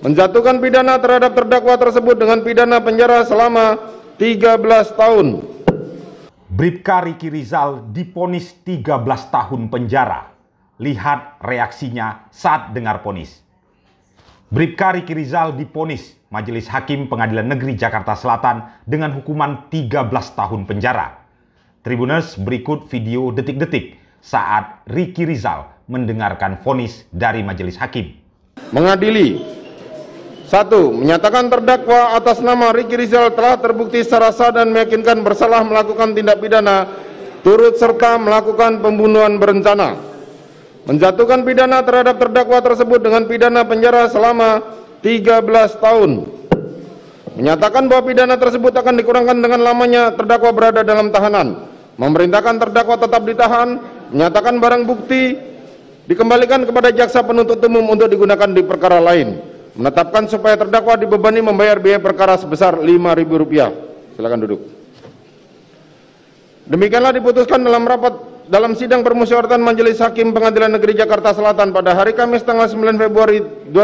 menjatuhkan pidana terhadap terdakwa tersebut dengan pidana penjara selama 13 tahun. Bribka Riki Rizal divonis 13 tahun penjara. Lihat reaksinya saat dengar vonis. Bribka Riki Rizal divonis Majelis Hakim Pengadilan Negeri Jakarta Selatan dengan hukuman 13 tahun penjara. Tribuners, berikut video detik-detik saat Riki Rizal mendengarkan vonis dari Majelis Hakim. Mengadili. 1. Menyatakan terdakwa atas nama Riki Rizal telah terbukti secara sah dan meyakinkan bersalah melakukan tindak pidana turut serta melakukan pembunuhan berencana. Menjatuhkan pidana terhadap terdakwa tersebut dengan pidana penjara selama 13 tahun. Menyatakan bahwa pidana tersebut akan dikurangkan dengan lamanya terdakwa berada dalam tahanan. Memerintahkan terdakwa tetap ditahan. Menyatakan barang bukti dikembalikan kepada jaksa penuntut umum untuk digunakan di perkara lain. Menetapkan supaya terdakwa dibebani membayar biaya perkara sebesar Rp5.000. Silakan duduk. Demikianlah diputuskan dalam sidang permusyawaratan Majelis Hakim Pengadilan Negeri Jakarta Selatan pada hari Kamis tanggal 9 Februari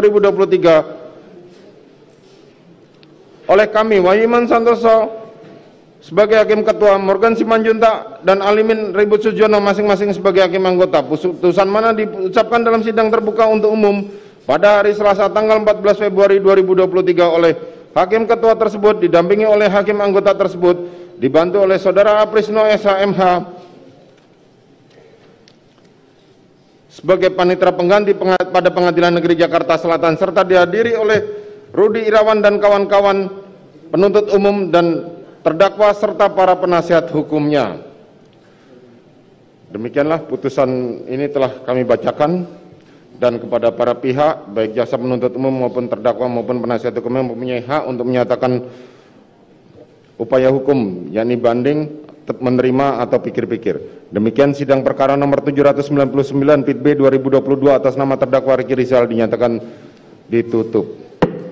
2023 oleh kami Wahiman Santoso sebagai Hakim Ketua, Morgan Simanjuntak dan Alimin Ribut Sujono masing-masing sebagai Hakim Anggota. Putusan mana diucapkan dalam sidang terbuka untuk umum pada hari Selasa tanggal 14 Februari 2023 oleh Hakim Ketua tersebut didampingi oleh Hakim Anggota tersebut, dibantu oleh Saudara Aprisno SHMH sebagai panitera pengganti pada Pengadilan Negeri Jakarta Selatan, serta dihadiri oleh Rudi Irawan dan kawan-kawan penuntut umum dan terdakwa serta para penasihat hukumnya. Demikianlah putusan ini telah kami bacakan. Dan kepada para pihak, baik jaksa penuntut umum maupun terdakwa maupun penasihat hukum yang mempunyai hak untuk menyatakan upaya hukum, yakni banding, menerima atau pikir-pikir. Demikian sidang perkara nomor 799 Pit B 2022 atas nama terdakwa Riki Rizal dinyatakan ditutup.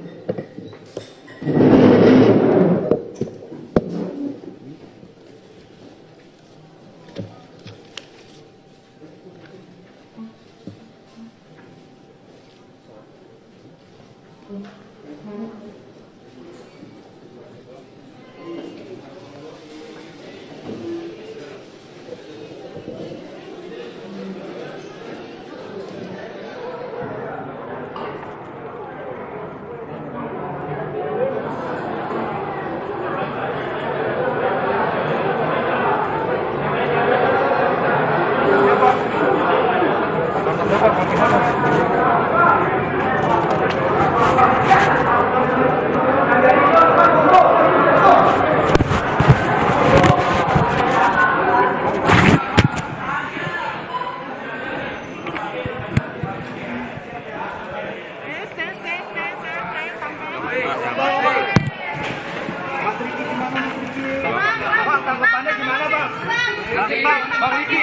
Tanggapannya gimana, Bang? Bang Riki.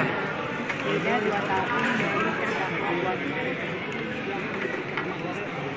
Beda 2 tahun dari terdakwa.